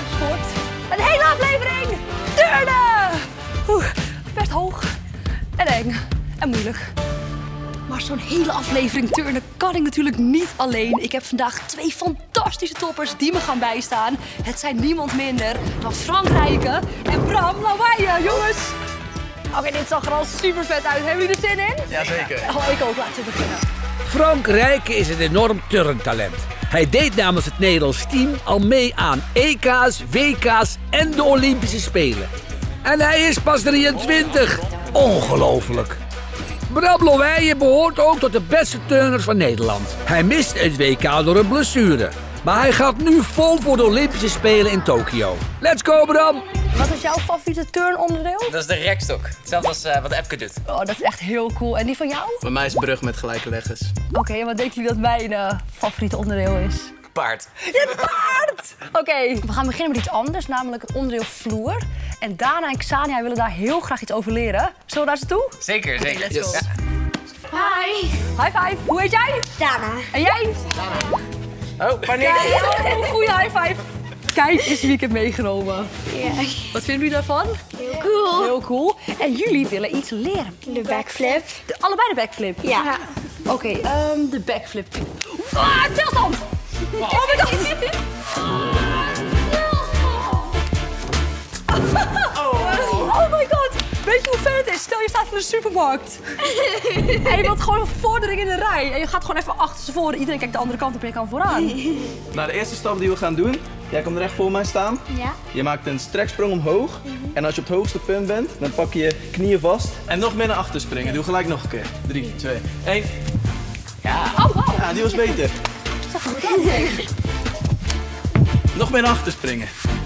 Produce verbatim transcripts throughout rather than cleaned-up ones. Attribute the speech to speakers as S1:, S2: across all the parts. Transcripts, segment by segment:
S1: heb gescoord. Een hele aflevering turnen! Oeh, best hoog en eng en moeilijk. Maar zo'n hele aflevering turnen kan ik natuurlijk niet alleen. Ik heb vandaag twee fantastische toppers die me gaan bijstaan. Het zijn niemand minder dan Frank Rijken en Bram Lauweijen, jongens. Oké, okay, dit zag er al super vet uit. Hebben jullie er zin in?
S2: Jazeker.
S1: Oh, ik ook. Laten we beginnen.
S3: Frank Rijken is een enorm turntalent. Hij deed namens het Nederlands team al mee aan E K's, W K's en de Olympische Spelen. En hij is pas drieëntwintig. Ongelooflijk. Bram Lauweijen behoort ook tot de beste turners van Nederland. Hij mist het W K door een blessure. Maar hij gaat nu vol voor de Olympische Spelen in Tokio. Let's go, Bram!
S1: Wat is jouw favoriete turnonderdeel?
S2: Dat is de rekstok. Hetzelfde als uh, wat Epke doet.
S1: Oh, dat is echt heel cool. En die van jou?
S4: Bij mij is brug met gelijke leggers.
S1: Oké, okay, en wat denken jullie dat mijn uh, favoriete onderdeel is?
S2: Paard.
S1: Het paard! Oké, okay, we gaan beginnen met iets anders, namelijk het onderdeel vloer. En Dana en Xania willen daar heel graag iets over leren. Zullen we daar eens toe?
S2: Zeker, zeker.
S1: Okay, let's go.
S2: Yes.
S5: Hi.
S1: High five. Hoe heet jij?
S5: Dana.
S1: En jij?
S2: Dana. Oh, paniek.
S1: Ja, oh, goeie high five. Kijk eens wie ik heb meegenomen.
S5: Ja.
S1: Wat vinden jullie daarvan?
S5: Heel cool.
S1: Heel cool. En jullie willen iets leren.
S5: De backflip.
S1: De, allebei de backflip?
S5: Ja. ja.
S1: Oké, okay, um, de backflip. Ah, stilstand! Oh my god! Oh my god! Weet je hoe vet het is? Stel je staat in de supermarkt. En je wilt gewoon vordering in de rij. En je gaat gewoon even achter ze voor. Iedereen kijkt de andere kant op en je kan vooraan.
S4: Nou, de eerste stap die we gaan doen. Jij komt recht voor mij staan.
S5: Ja.
S4: Je maakt een streksprong omhoog. Mm-hmm. En als je op het hoogste punt bent, dan pak je je knieën vast. En nog meer naar achter springen. Doe gelijk nog een keer. drie, twee, één.
S2: Ja.
S1: Oh, wow.
S4: Ja, die was beter.
S1: Dat is goed aan.
S4: Nog meer naar achter springen.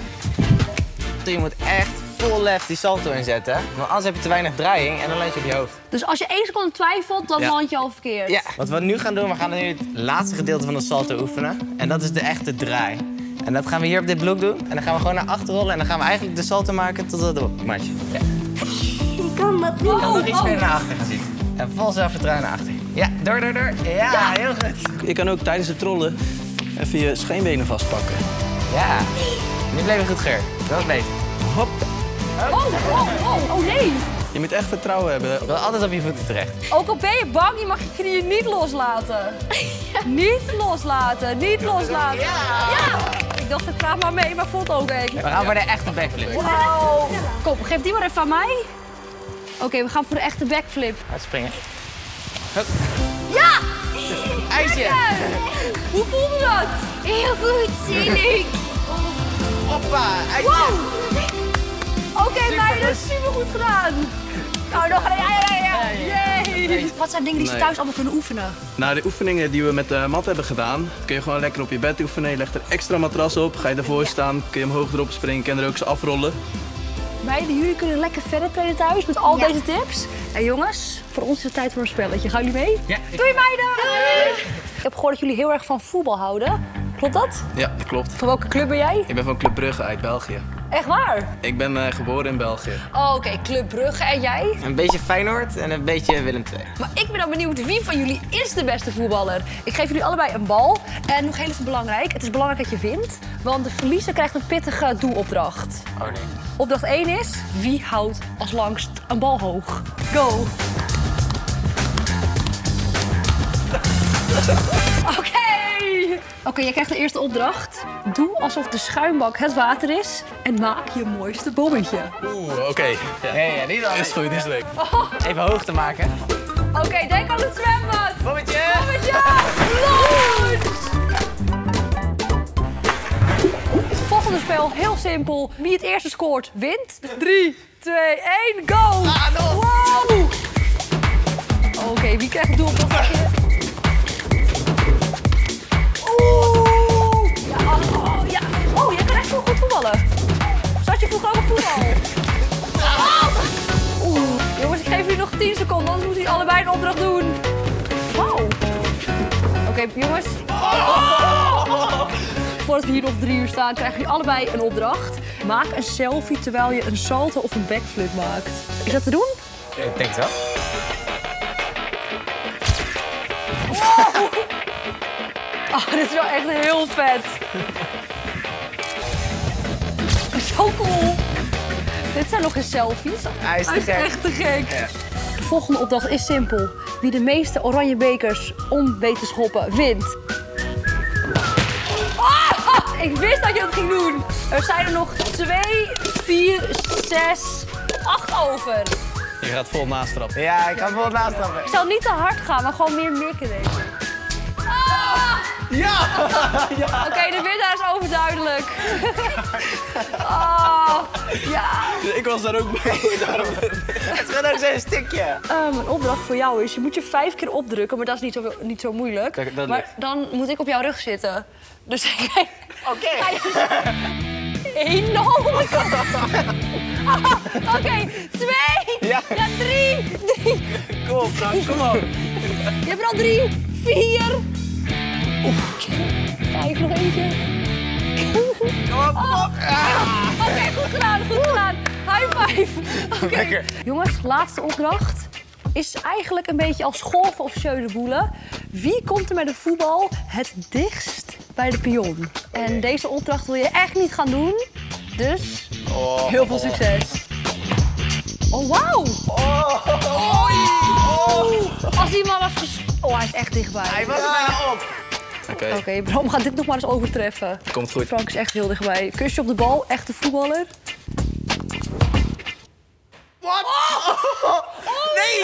S2: Je moet echt vol lef die salto inzetten. Want anders heb je te weinig draaiing en dan land je op je hoofd.
S1: Dus als je één seconde twijfelt, dan
S2: ja.
S1: land je al verkeerd.
S2: Ja. Wat we nu gaan doen, we gaan nu het laatste gedeelte van de salto oefenen. En dat is de echte draai. En dat gaan we hier op dit blok doen. En dan gaan we gewoon naar achter rollen. En dan gaan we eigenlijk de salto maken tot het matje. Ja.
S5: Ik kan dat niet.
S2: Je kan nog iets meer naar achter gaan zien. En vol zelfvertrouwen naar achter. Ja, door, door, door. Ja, ja, heel goed.
S4: Je kan ook tijdens het trollen even je scheenbenen vastpakken.
S2: Ja. Nu bleef het goed geur. Dat was beter.
S4: Hop.
S1: Oh, oh, oh, oh nee.
S4: Je moet echt vertrouwen hebben.
S2: Je wil altijd op je voeten terecht.
S1: Ook al ben je bang, je mag je knieën niet loslaten. Niet loslaten, niet loslaten. Ja. ja. Ik dacht, het gaat maar mee, maar voelt ook eng.
S2: We gaan voor de echte backflip.
S1: Wauw. Kom, geef die maar even aan mij. Oké, okay, we gaan voor de echte backflip.
S2: Uitspringen. Hup.
S1: Ja!
S2: IJsje.
S1: Hoe voelde dat?
S5: Heel goed, zie ik.
S2: Hoppa, IJsje.
S1: Wow. Oké, okay, meiden, super goed gedaan. Nou, nog een ja, ja, ja. Yay. Wat zijn dingen die ze
S4: nee.
S1: thuis allemaal kunnen oefenen?
S4: Nou, de oefeningen die we met de mat hebben gedaan, kun je gewoon lekker op je bed oefenen. Je legt er extra matras op, ga je ervoor ja. staan, kun je omhoog erop springen, kun je er ook eens afrollen.
S1: Meiden, jullie kunnen lekker verder trainen thuis met al
S5: ja.
S1: deze tips. En jongens, voor ons is het tijd voor een spelletje. Gaan jullie mee?
S2: Ja.
S1: Doei meiden! Doei. Ik heb gehoord dat jullie heel erg van voetbal houden. Klopt dat?
S4: Ja, dat klopt.
S1: Van welke club ben jij?
S4: Ik ben van Club Brugge uit België.
S1: Echt waar?
S4: Ik ben uh, geboren in België.
S1: Oh, oké, okay. Club Brugge. En jij?
S2: Een beetje Feyenoord en een beetje Willem twee.
S1: Maar ik ben dan benieuwd, wie van jullie is de beste voetballer? Ik geef jullie allebei een bal. En nog heel even belangrijk, het is belangrijk dat je wint. Want de verliezer krijgt een pittige doelopdracht.
S2: Oh nee.
S1: Opdracht één is, wie houdt als langst een bal hoog? Go! Oké! Okay. Oké, okay, jij krijgt de eerste opdracht. Doe alsof de schuimbak het water is en maak je mooiste bommetje.
S4: Oeh, oké. Okay.
S2: Ja, ja, ja, niet al.
S4: Is goed, is leuk.
S1: Oh.
S2: Even hoog te maken.
S1: Oké, okay, denk aan het zwembad.
S2: Bommetje!
S1: Bommetje! Launch! Het volgende spel, heel simpel. Wie het eerste scoort, wint. drie, twee, één, go!
S2: Ah, nog!
S1: Wow! Oké, okay, wie krijgt het doelopdrachtje? Oeh! Ja, oh, ja. Oh, jij kan echt heel goed voetballen. Zat je vroeger ook op voetbal? Oh. Oeh. Jongens, ik geef jullie nog tien seconden, anders moeten jullie allebei een opdracht doen. Wauw. Oké, okay, jongens. Oh. Voordat we hier nog drie uur staan, krijgen jullie allebei een opdracht. Maak een selfie terwijl je een salto of een backflip maakt. Is dat te doen?
S2: Ik denk het wel.
S1: Wow. Oh, dit is wel echt heel vet. Zo cool. Dit zijn nog geen selfies.
S2: Hij is te
S1: Hij is
S2: gek.
S1: echt te gek.
S2: Ja.
S1: De volgende opdracht is simpel. Wie de meeste oranje bekers om weet te schoppen, wint. Ah, ik wist dat je dat ging doen. Er zijn er nog twee, vier, zes, acht over.
S4: Je gaat vol naast trappen.
S2: Ja, ik kan wel naast trappen.
S1: Ik zal niet te hard gaan, maar gewoon meer mikken, denk ik. Ah!
S2: Ja!
S1: Oké, okay, de winnaar is overduidelijk. Oh, ja.
S4: Ik was daar ook bij.
S2: Het gaat ook zo'n stukje.
S1: Um, een opdracht voor jou is, je moet je vijf keer opdrukken, maar dat is niet zo, niet zo moeilijk.
S2: Dat, dat
S1: maar
S2: lukt.
S1: dan moet ik op jouw rug zitten. Dus jij...
S2: Oké.
S1: Eén, oh my god. Ah, Oké, okay, twee,
S2: Ja.
S1: ja, drie, drie.
S2: Kom op, Frank, kom op.
S1: Je hebt er al drie, vier. Oef. Vijf, nog eentje.
S2: Kom op, kom op.
S1: Ah. Oké, okay, goed gedaan, goed gedaan. High five. Okay.
S2: Lekker.
S1: Jongens, laatste opdracht is eigenlijk een beetje als golven of jeu de boule. Wie komt er met de voetbal het dichtst bij de pion? En deze opdracht wil je echt niet gaan doen. Dus
S2: Oh.
S1: heel veel succes. Oh, wauw.
S2: Oh.
S1: Oh. Als die man was ges... Oh, hij is echt dichtbij.
S2: Hij was er bijna op.
S4: Oké,
S1: Oké, okay, Bram gaat dit nog maar eens overtreffen.
S4: komt goed.
S1: Frank is echt heel dichtbij. Kusje op de bal, echte voetballer.
S2: Wat? Oh. Nee!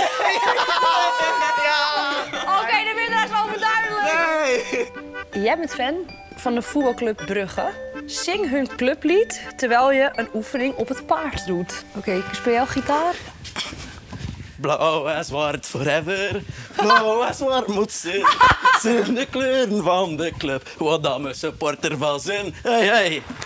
S2: Ja!
S1: Oké, okay, de winnaar is overduidelijk.
S2: Nee!
S1: Jij bent fan van de voetbalclub Brugge. Zing hun clublied terwijl je een oefening op het paard doet. Oké, okay, speel jouw gitaar?
S6: Blauw en zwart forever, blauw en zwart moet zijn. Het zijn de kleuren van de club, wat dan mijn supporter van zijn. Hey, hey.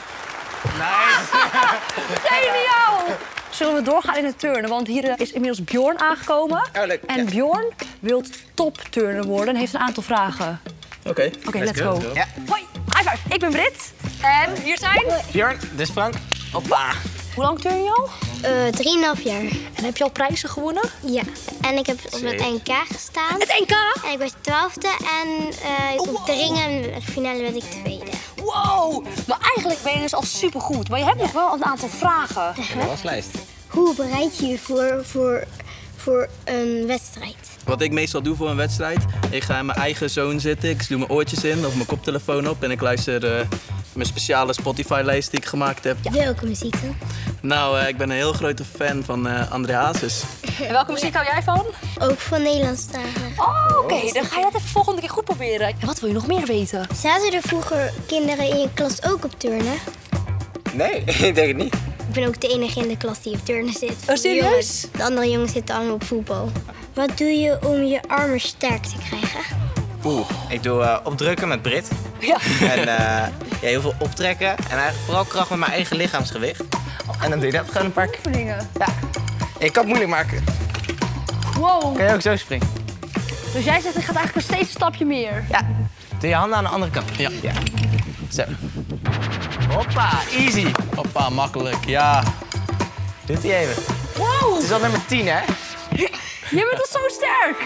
S2: Nice!
S1: Geniaal! Zullen we doorgaan in het turnen? Want hier is inmiddels Bjorn aangekomen.
S2: Oh, leuk.
S1: En
S2: Ja.
S1: Bjorn wil topturner worden en heeft een aantal vragen.
S4: Oké. Okay.
S1: Oké, okay, let's go.
S2: Ja.
S1: Hoi, high five. Ik ben Brit. En hier zijn...
S2: Bjorn, dus Frank. Hoppa.
S1: Hoe lang turn je al?
S5: Uh, drieënhalf jaar.
S1: En heb je al prijzen gewonnen?
S5: Ja. En ik heb op het N K gestaan.
S1: Het N K?
S5: En ik was twaalfde en uh,
S1: Oh, wow.
S5: op de ringen finale werd ik tweede.
S1: Wow! Maar eigenlijk ben je dus al supergoed. Maar je hebt nog wel een aantal vragen.
S2: Dat was lijst.
S5: Hoe bereid je je voor, voor, voor een wedstrijd?
S4: Wat ik meestal doe voor een wedstrijd, ik ga in mijn eigen zone zitten. Ik doe mijn oortjes in of mijn koptelefoon op en ik luister uh, mijn speciale Spotify-lijst die ik gemaakt heb.
S5: Ja. Welke muziek dan?
S4: Nou, uh, ik ben een heel grote fan van uh, André Hazes.
S1: En welke muziek hou jij van?
S5: Ook van Nederlandstalig.
S1: Oh, oké. Okay. Dan ga je dat even volgende keer goed proberen. En wat wil je nog meer weten?
S5: Zaten er vroeger kinderen in je klas ook op turnen?
S2: Nee, ik denk het niet.
S5: Ik ben ook de enige in de klas die op turnen zit.
S1: Oh, serieus?
S5: Jongens, de andere jongens zitten allemaal op voetbal. Wat doe je om je armen sterk te krijgen?
S2: Oeh, ik doe uh, opdrukken met Brit.
S1: Ja.
S2: En uh, ja, heel veel optrekken. En eigenlijk vooral kracht met mijn eigen lichaamsgewicht. En dan doe je dat gewoon een paar keer.
S1: Oefeningen.
S2: Ja. Ik kan het moeilijk maken.
S1: Wow.
S2: Kan je ook zo springen?
S1: Dus jij zegt, ik ga eigenlijk steeds een stapje meer.
S2: Ja. Doe je handen aan de andere kant.
S4: Ja.
S2: Ja. Zo. Hoppa, easy.
S4: Hoppa, makkelijk, ja.
S2: Doet hij even.
S1: Wow.
S2: Het is al nummer tien, hè?
S1: Je bent al zo sterk.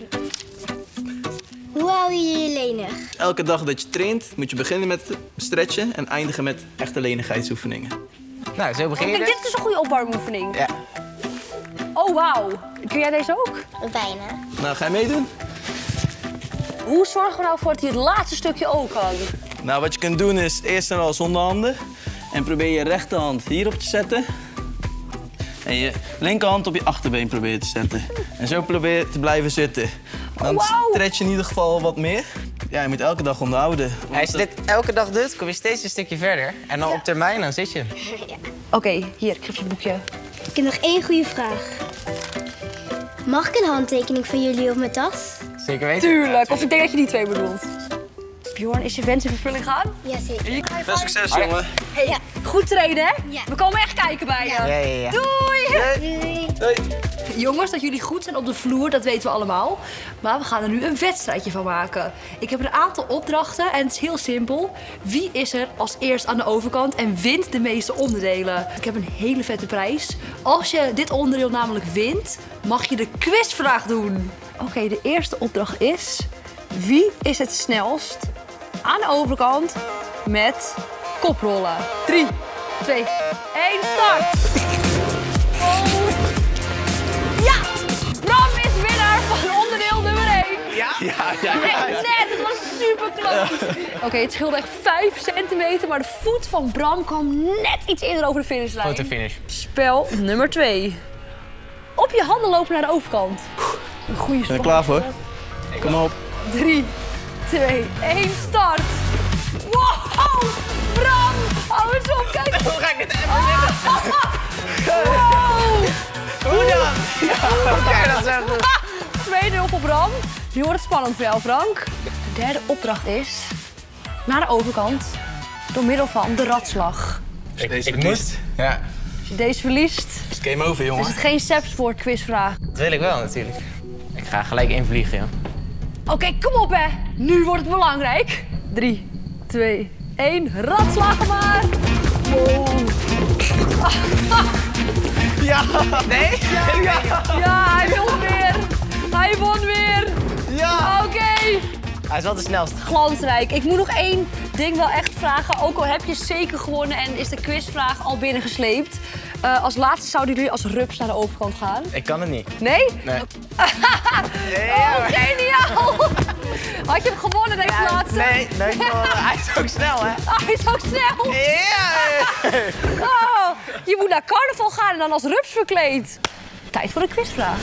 S5: Hoe hou je je lenig?
S4: Elke dag dat je traint, moet je beginnen met stretchen en eindigen met echte lenigheidsoefeningen.
S2: Nou, zo begin je
S1: Kijk,
S2: dus.
S1: dit is een goede opwarmoefening.
S2: Ja.
S1: Oh, wauw. Kun jij deze ook?
S5: Bijna.
S4: Nou, ga je meedoen?
S1: Hoe zorgen we nou voor dat hij het laatste stukje ook kan?
S4: Nou, wat je kunt doen is eerst en al zonder handen. En probeer je rechterhand hierop te zetten. En je linkerhand op je achterbeen probeer te zetten. En zo probeer te blijven zitten. Dan
S1: Wow.
S4: stretch je in ieder geval wat meer. Ja, je moet elke dag onderhouden. Want
S2: Als je dit elke dag doet, kom je steeds een stukje verder. En dan op termijn, dan zit je.
S1: Oké, okay, hier, ik geef je het boekje.
S5: Ik heb nog één goede vraag. Mag ik een handtekening van jullie op mijn tas?
S2: Zeker weten.
S1: Tuurlijk, of ik denk dat je die twee bedoelt. Bjorn, is je wens in vervulling gaan?
S5: Jazeker.
S4: veel succes, jongen.
S1: Hey,
S5: Ja.
S1: goed trainen, hè?
S5: Ja.
S1: We komen echt kijken bij je.
S5: Ja.
S2: Ja, ja, ja.
S1: Doei!
S5: Doei.
S4: Doei.
S1: Jongens, dat jullie goed zijn op de vloer, dat weten we allemaal. Maar we gaan er nu een wedstrijdje van maken. Ik heb een aantal opdrachten en het is heel simpel. Wie is er als eerst aan de overkant en wint de meeste onderdelen? Ik heb een hele vette prijs. Als je dit onderdeel namelijk wint, mag je de quizvraag doen. Oké, okay, de eerste opdracht is... Wie is het snelst aan de overkant met koprollen? Drie, twee, één, start! Oh. Ja! Bram is winnaar van onderdeel nummer één.
S2: Ja?
S4: Ja, ja, ja.
S1: Echt net, het was super close. Oké, okay, het scheelde echt vijf centimeter, maar de voet van Bram kwam net iets eerder over de finishlijn.
S2: Fotofinish.
S1: Spel nummer twee. Op je handen lopen naar de overkant. Een goede
S4: Ben
S1: spel.
S4: je klaar voor? Kom op.
S1: drie, twee, één, start. Wow, Bram! Hou eens op, kijk.
S2: Hoe ga ik het even winnen?
S1: Wow.
S2: Hoe dan? Hoe kan je dat zo goed?
S1: twee nul voor Bram. Nu wordt het spannend voor jou, Frank. De derde opdracht is naar de overkant door middel van de ratslag.
S4: Als deze
S2: ik
S4: verliest,
S2: moet. Ja.
S1: Als je deze verliest,
S4: is het game over, jongen.
S1: is het geen Sepsport quizvraag.
S2: Dat wil ik wel natuurlijk. Ik ga gelijk invliegen, joh.
S1: Oké, okay, kom op hè. Nu wordt het belangrijk. drie, twee, één. Ratslagen maar. Wow.
S2: Ja! Nee? Ja!
S1: Ja, hij won weer. Hij won weer.
S2: Ja!
S1: Oké. Okay.
S2: Hij is wel de snelste.
S1: Glansrijk. Ik moet nog één ding wel echt vragen. Ook al heb je zeker gewonnen en is de quizvraag al binnengesleept. Uh, als laatste zouden jullie als rups naar de overkant gaan.
S2: Ik kan het niet.
S1: Nee?
S2: Nee.
S1: Oh, geniaal! Had je hem gewonnen deze
S2: Ja,
S1: laatste?
S2: nee, nee, hij is ook snel, hè?
S1: Oh, hij is ook snel.
S2: Ja!
S1: Oh, je moet naar carnaval gaan en dan als rups verkleed. Tijd voor de quizvraag.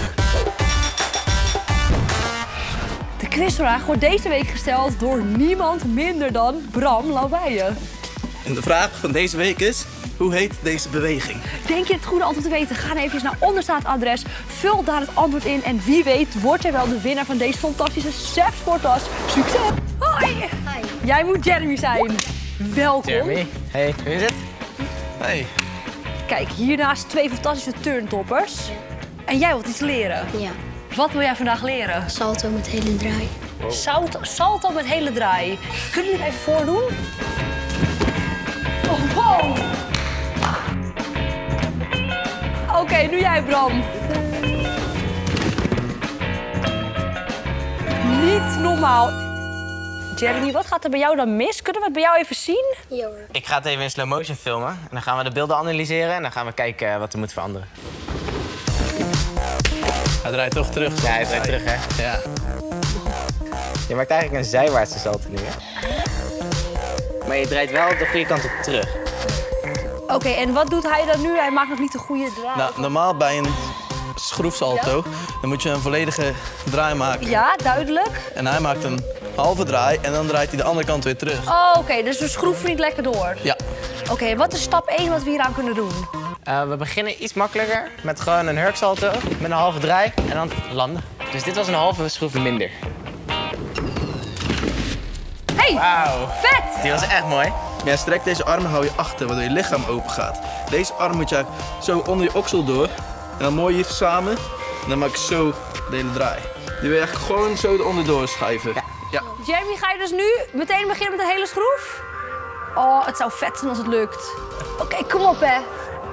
S1: De quizvraag wordt deze week gesteld door niemand minder dan Bram Lauweijen.
S4: En de vraag van deze week is, hoe heet deze beweging?
S1: Denk je het goede antwoord te weten? Ga dan even naar onderstaand adres, vul daar het antwoord in en wie weet wordt jij wel de winnaar van deze fantastische Sepsporttas. Succes! Hoi!
S5: Hi.
S1: Jij moet Jeremy zijn. Welkom.
S2: Jeremy, hey, hoe is het?
S4: Hey.
S1: Kijk, hiernaast twee fantastische turntoppers. En jij wilt iets leren.
S5: Ja.
S1: Wat wil jij vandaag leren?
S5: Salto met hele draai.
S1: Salto, salto met hele draai. Kunnen jullie het even voordoen? Oh, wow! Oké, okay, nu jij, Bram. Niet normaal. Jeremy, wat gaat er bij jou dan mis? Kunnen we het bij jou even zien?
S5: Ja hoor.
S2: Ik ga het even in slow motion filmen. En dan gaan we de beelden analyseren en dan gaan we kijken wat er moet veranderen.
S4: Hij draait toch terug.
S2: Ja, hij draait terug, hè?
S4: Ja.
S2: Je maakt eigenlijk een zijwaartse salto nu, hè? Maar je draait wel de goede kant op terug.
S1: Oké, okay, en wat doet hij dan nu? Hij maakt nog niet de goede draai.
S4: Nou, normaal bij een schroefsalto, dan moet je een volledige draai maken.
S1: Ja, duidelijk.
S4: En hij maakt een halve draai en dan draait hij de andere kant weer terug.
S1: Oh, oké, okay, dus we schroeven niet lekker door.
S4: Ja.
S1: Oké, okay, wat is stap één wat we hieraan kunnen doen?
S2: Uh, we beginnen iets makkelijker met gewoon een hurksalto met een halve draai en dan landen. Dus dit was een halve schroef minder.
S1: Hey,
S2: Wauw.
S1: vet!
S2: Die was echt mooi.
S4: Ja, strek deze armen hou je achter, waardoor je lichaam open gaat. Deze arm moet je zo onder je oksel door. En dan mooi hier samen. En dan maak je zo de hele draai. Die wil je echt gewoon zo eronder doorschuiven. Ja. Ja.
S1: Jeremy, ga je dus nu meteen beginnen met een hele schroef? Oh, het zou vet zijn als het lukt. Oké, okay, kom op, hè.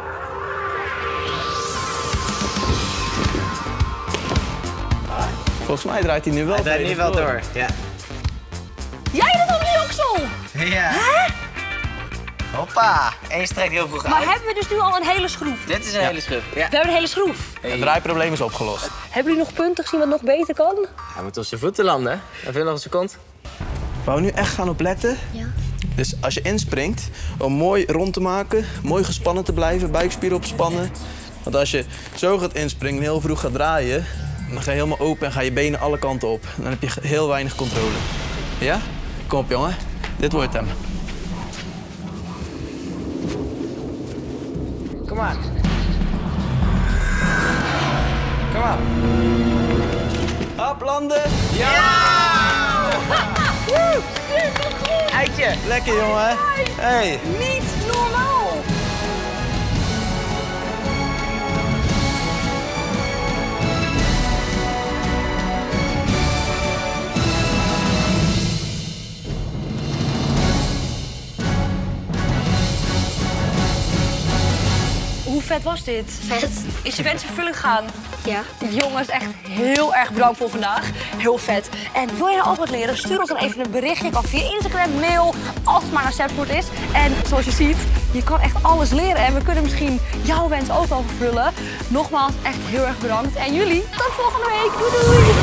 S4: Volgens mij draait hij nu wel
S2: Hij draait nu wel door. Ja.
S1: Jij doet onder die oksel!
S2: Ja. Hè? Hoppa. En je strekt heel vroeg
S1: Maar
S2: uit.
S1: hebben we dus nu al een hele schroef?
S2: Dit is een
S4: Ja.
S2: hele schroef. Ja.
S1: We hebben een hele schroef.
S4: Het draaiprobleem is opgelost.
S1: Hebben jullie nog punten gezien wat nog beter kan?
S2: Hij moet op zijn voeten landen. Even nog een seconde.
S4: Waar we nu echt gaan op letten.
S5: Ja.
S4: Dus als je inspringt, om mooi rond te maken, mooi gespannen te blijven, buikspieren opspannen. Want als je zo gaat inspringen en heel vroeg gaat draaien, dan ga je helemaal open en ga je benen alle kanten op. Dan heb je heel weinig controle. Ja? Kom op, jongen. Dit wordt hem.
S2: Kom maar. Kom maar.
S4: Hop, landen!
S1: Woe, supergoed!
S2: Eitje.
S4: Lekker, jongen. Hey.
S1: Niet normaal! Hoe vet was dit?
S5: Vet.
S1: Is je wens in vervulling gegaan?
S5: Ja.
S1: Jongens, echt heel erg bedankt voor vandaag. Heel vet. En wil je nou ook wat leren? Stuur ons dan even een berichtje. Kan via Instagram, mail, als het maar naar Sepsport is. En zoals je ziet, Je kan echt alles leren en we kunnen misschien jouw wens ook wel vervullen. Nogmaals, echt heel erg bedankt. En jullie, tot volgende week. Doei doei!